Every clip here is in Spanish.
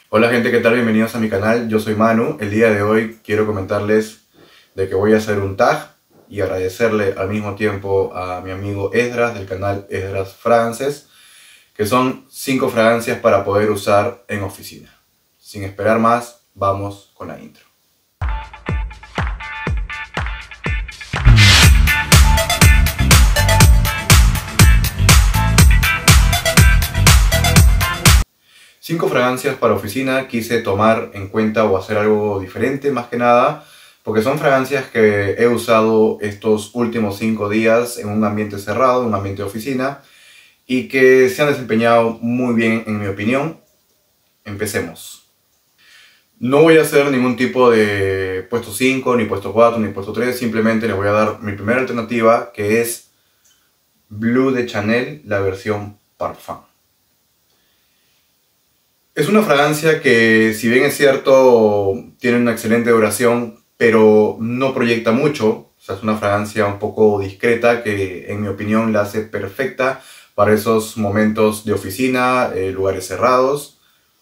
Hola gente, ¿qué tal? Bienvenidos a mi canal, yo soy Manu. El día de hoy quiero comentarles de que voy a hacer un tag y agradecerle al mismo tiempo a mi amigo Esdras del canal Esdras Fragrances, que son 5 fragancias para poder usar en oficina. Sin esperar más, vamos con la intro. Cinco fragancias para oficina. Quise tomar en cuenta o hacer algo diferente más que nada, porque son fragancias que he usado estos últimos 5 días en un ambiente cerrado, un ambiente de oficina, y que se han desempeñado muy bien en mi opinión. Empecemos. No voy a hacer ningún tipo de puesto 5, ni puesto 4, ni puesto 3, simplemente les voy a dar mi primera alternativa, que es Bleu de Chanel, la versión Parfum. Es una fragancia que, si bien es cierto, tiene una excelente duración, pero no proyecta mucho. O sea, es una fragancia un poco discreta que, en mi opinión, la hace perfecta para esos momentos de oficina, lugares cerrados.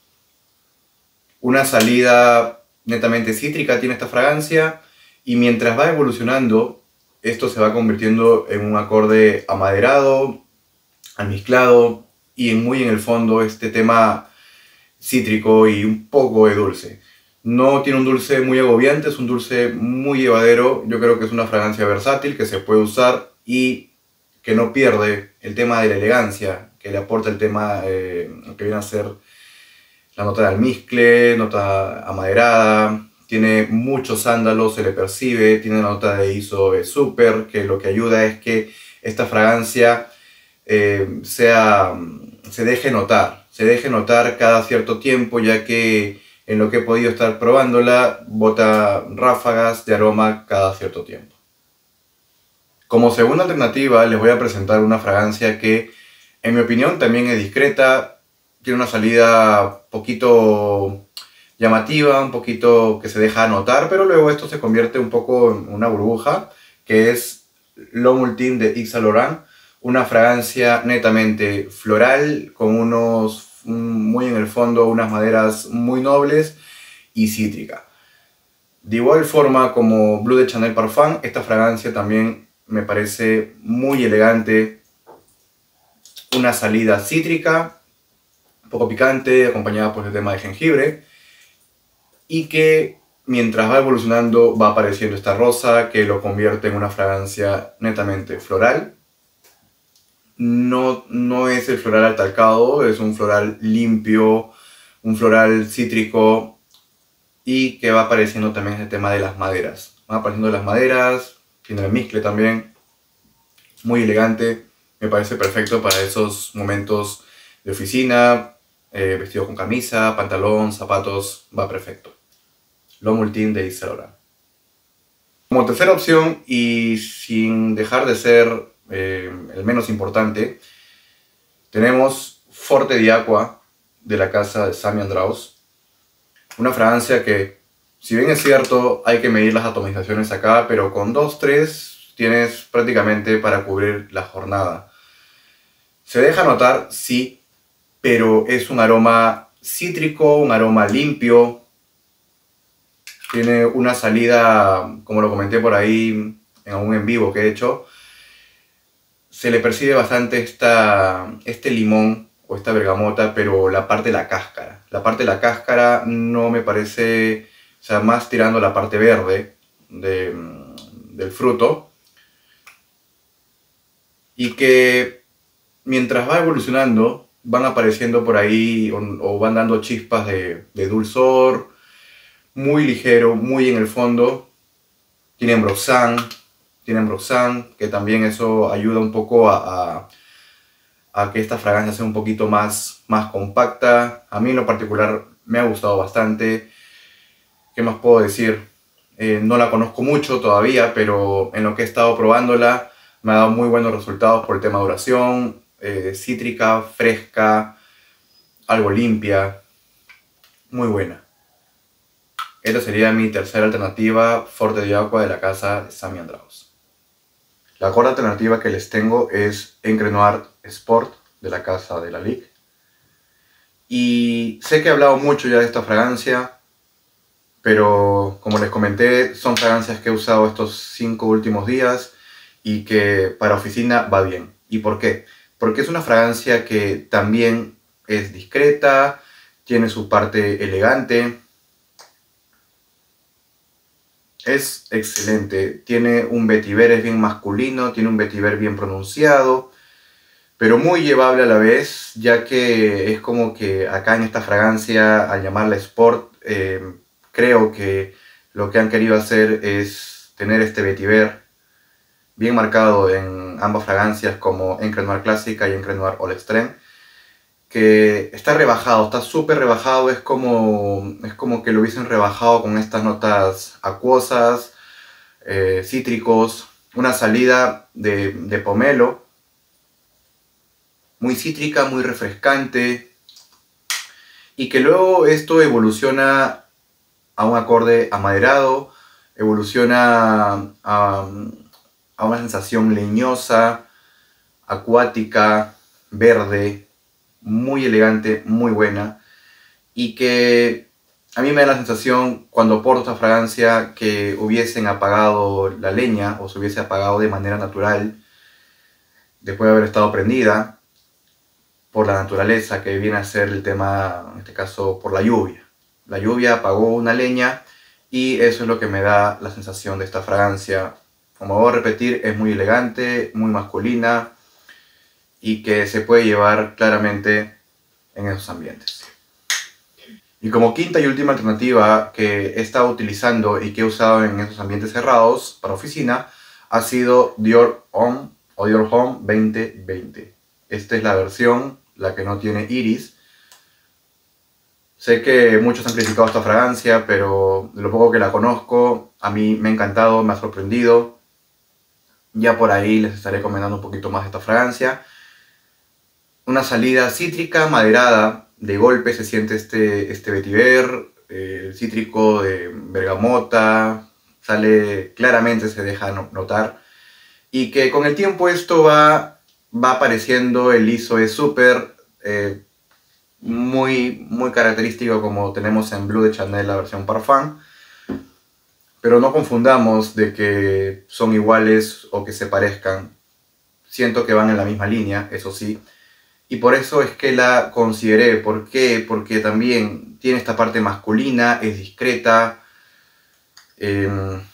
Una salida netamente cítrica tiene esta fragancia, y mientras va evolucionando, esto se va convirtiendo en un acorde amaderado, almizclado, y muy en el fondo este tema cítrico y un poco de dulce. No tiene un dulce muy agobiante, es un dulce muy llevadero. Yo creo que es una fragancia versátil que se puede usar y que no pierde el tema de la elegancia, que le aporta el tema que viene a ser la nota de almizcle, nota amaderada. Tiene muchos sándalos, se le percibe, tiene la nota de ISO super, que lo que ayuda es que esta fragancia se deje notar cada cierto tiempo, ya que en lo que he podido estar probándola, bota ráfagas de aroma cada cierto tiempo. Como segunda alternativa, les voy a presentar una fragancia que, en mi opinión, también es discreta, tiene una salida poquito llamativa, un poquito que se deja notar, pero luego esto se convierte un poco en una burbuja, que es L'Homme Ultime de Yves Saint Laurent, una fragancia netamente floral, con muy en el fondo, unas maderas muy nobles y cítrica. De igual forma como Bleu de Chanel Parfum, esta fragancia también me parece muy elegante, una salida cítrica, un poco picante, acompañada por el tema de jengibre, y que mientras va evolucionando va apareciendo esta rosa que lo convierte en una fragancia netamente floral. No es el floral atalcado, es un floral limpio, un floral cítrico, y que va apareciendo también el tema de las maderas. Van apareciendo las maderas, tiene el mezcle también, muy elegante, me parece perfecto para esos momentos de oficina, vestido con camisa, pantalón, zapatos, va perfecto. L'Homme Ultime de Yves Saint Laurent. Como tercera opción, y sin dejar de ser el menos importante, tenemos Forte di Acqua de la casa de Saint Laurent. Una fragancia que, si bien es cierto, hay que medir las atomizaciones acá, pero con 2-3 tienes prácticamente para cubrir la jornada. Se deja notar, sí, pero es un aroma cítrico, un aroma limpio. Tiene una salida, como lo comenté por ahí en un en vivo que he hecho, se le percibe bastante este limón o esta bergamota, pero la parte de la cáscara. La parte de la cáscara no me parece, o sea, más tirando la parte verde del fruto. Y que mientras va evolucionando, van apareciendo por ahí o van dando chispas de dulzor, muy ligero, muy en el fondo. Tienen broxan, que también eso ayuda un poco a que esta fragancia sea un poquito más compacta. A mí en lo particular me ha gustado bastante. ¿Qué más puedo decir? No la conozco mucho todavía, pero en lo que he estado probándola me ha dado muy buenos resultados por el tema de duración, cítrica, fresca, algo limpia, muy buena. Esta sería mi tercera alternativa, Forte di Acqua de la casa de Saint Laurent. La cuarta alternativa que les tengo es Encre Noir Sport de la casa de Lalique. Y sé que he hablado mucho ya de esta fragancia, pero como les comenté, son fragancias que he usado estos 5 últimos días y que para oficina va bien. ¿Y por qué? Porque es una fragancia que también es discreta, tiene su parte elegante, es excelente, tiene un vetiver, es bien masculino, tiene un vetiver bien pronunciado, pero muy llevable a la vez, ya que es como que acá en esta fragancia, al llamarla Sport, creo que lo que han querido hacer es tener este vetiver bien marcado en ambas fragancias, como Encre Noir Clásica y Encre Noir All Extreme, que está rebajado, está súper rebajado, es como que lo hubiesen rebajado con estas notas acuosas, cítricos, una salida de pomelo, muy cítrica, muy refrescante, y que luego esto evoluciona a un acorde amaderado, evoluciona a una sensación leñosa, acuática, verde, muy elegante, muy buena, y que a mí me da la sensación, cuando porto esta fragancia, que hubiesen apagado la leña o se hubiese apagado de manera natural después de haber estado prendida por la naturaleza, que viene a ser el tema, en este caso, por la lluvia. La lluvia apagó una leña y eso es lo que me da la sensación de esta fragancia. Como voy a repetir, es muy elegante, muy masculina y que se puede llevar claramente en esos ambientes. Y como quinta y última alternativa que he estado utilizando y que he usado en esos ambientes cerrados para oficina ha sido Dior Homme o Dior Homme 2020. Esta es la versión, la que no tiene iris. Sé que muchos han criticado esta fragancia, pero de lo poco que la conozco, a mí me ha encantado, me ha sorprendido. Ya por ahí les estaré comentando un poquito más de esta fragancia. Una salida cítrica, maderada, de golpe se siente este vetiver, cítrico de bergamota, sale claramente, se deja notar. Y que con el tiempo esto va apareciendo, el ISO es súper, muy característico como tenemos en Bleu de Chanel la versión Parfum. Pero no confundamos de que son iguales o que se parezcan. Siento que van en la misma línea, eso sí. Y por eso es que la consideré. ¿Por qué? Porque también tiene esta parte masculina, es discreta, es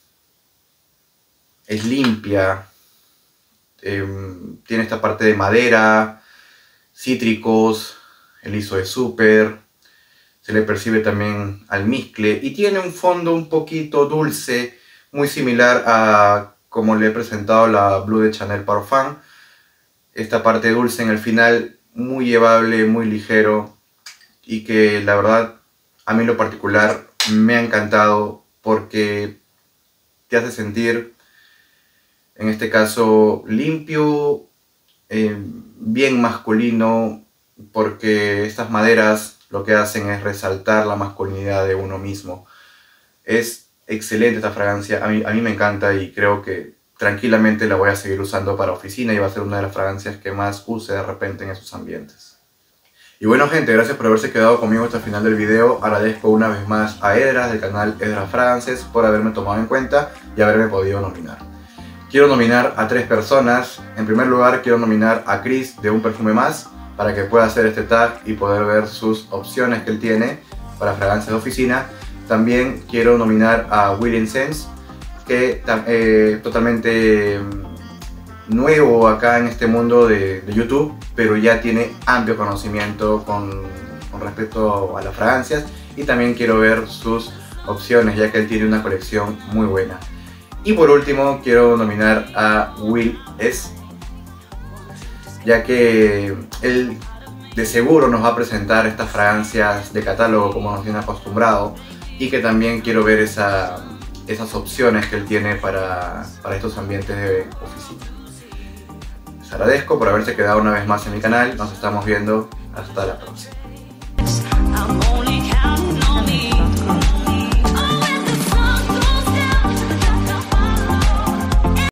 limpia, tiene esta parte de madera, cítricos, el ISO es súper, se le percibe también almizcle y tiene un fondo un poquito dulce, muy similar a como le he presentado la Bleu de Chanel Parfum. Esta parte dulce en el final, muy llevable, muy ligero y que la verdad a mí en lo particular me ha encantado porque te hace sentir, en este caso, limpio, bien masculino, porque estas maderas lo que hacen es resaltar la masculinidad de uno mismo. Es excelente esta fragancia, a mí me encanta y creo que tranquilamente la voy a seguir usando para oficina y va a ser una de las fragancias que más use de repente en esos ambientes. Y bueno gente, gracias por haberse quedado conmigo hasta el final del video. Agradezco una vez más a Edras del canal Edras Fragrances por haberme tomado en cuenta y haberme podido nominar. Quiero nominar a 3 personas. En primer lugar quiero nominar a Chris de Un Perfume Más para que pueda hacer este tag y poder ver sus opciones que él tiene para fragancias de oficina. También quiero nominar a William Sense, que totalmente nuevo acá en este mundo de YouTube, pero ya tiene amplio conocimiento con respecto a las fragancias, y también quiero ver sus opciones ya que él tiene una colección muy buena. Y por último quiero nominar a Will S, ya que él de seguro nos va a presentar estas fragancias de catálogo como nos tiene acostumbrado, y que también quiero ver esas opciones que él tiene para estos ambientes de oficina. Les agradezco por haberse quedado una vez más en mi canal. Nos estamos viendo. Hasta la próxima.